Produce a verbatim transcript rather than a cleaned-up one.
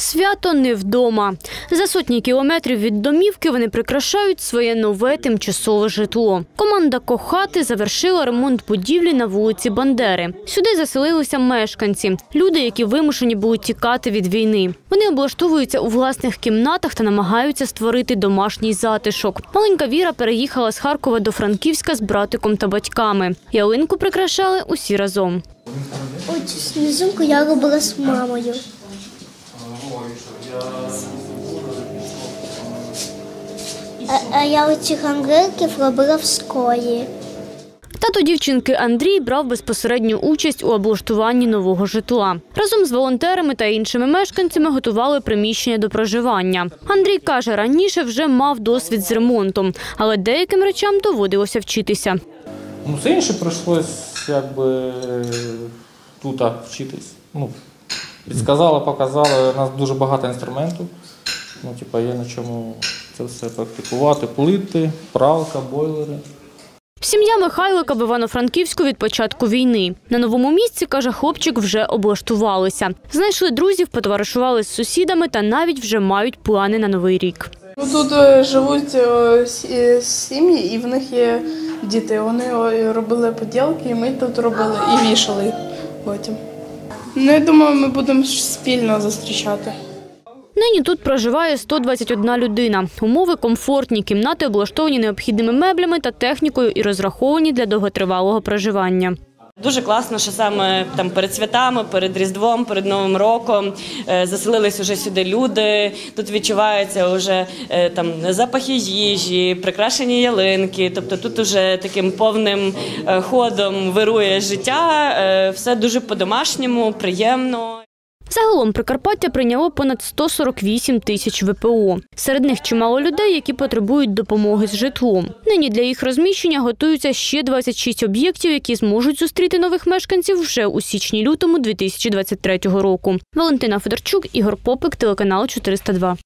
Свято не вдома. За сотні кілометрів від домівки вони прикрашають своє нове тимчасове житло. Команда «Кохати» завершила ремонт будівлі на вулиці Бандери. Сюди заселилися мешканці – люди, які вимушені були тікати від війни. Вони облаштовуються у власних кімнатах та намагаються створити домашній затишок. Маленька Віра переїхала з Харкова до Франківська з братиком та батьками. Ялинку прикрашали усі разом. Оцю снізинку я робила з мамою. А, а я оцих ангеликів робила в школі. Тато дівчинки Андрій брав безпосередню участь у облаштуванні нового житла. Разом з волонтерами та іншими мешканцями готували приміщення до проживання. Андрій каже, раніше вже мав досвід з ремонтом, але деяким речам доводилося вчитися. Ну, все інше прийшлось, якби, тут вчитись. Ну, підсказали, показали, у нас дуже багато інструментів. Ну, типу, є на чому це все практикувати. Плити, пралка, бойлери. Сім'я Михайлика в Івано-Франківську від початку війни. На новому місці, каже, хлопчик, вже облаштувалися. Знайшли друзів, потоваришували з сусідами та навіть вже мають плани на Новий рік. Тут живуть сім'ї і в них є діти. Вони робили поділки, і ми тут робили і вішали їх потім. Ну, я думаю, ми будемо спільно зустрічати. Нині тут проживає сто двадцять одна людина. Умови комфортні, кімнати облаштовані необхідними меблями та технікою і розраховані для довготривалого проживання. Дуже класно, що саме там перед святами, перед Різдвом, перед Новим роком заселились уже сюди люди. Тут відчуваються вже там запахи їжі, прикрашені ялинки. Тобто тут уже таким повним ходом вирує життя. Все дуже по-домашньому, приємно. Загалом Прикарпаття прийняло понад сто сорок вісім тисяч ве пе о. Серед них чимало людей, які потребують допомоги з житлом. Нині для їх розміщення готуються ще двадцять шість об'єктів, які зможуть зустріти нових мешканців вже у січні-лютому дві тисячі двадцять третього року. Валентина Федорчук, Ігор Попик, телеканал чотириста два.